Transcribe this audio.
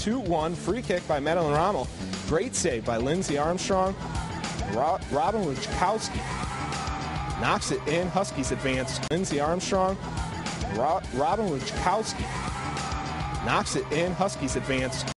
2-1. Free kick by Madeline Rommel. Great save by Lindsay Armstrong. Robin Wachkowski knocks it in. Huskies advance. Lindsay Armstrong. Robin Wachkowski knocks it in. Huskies advance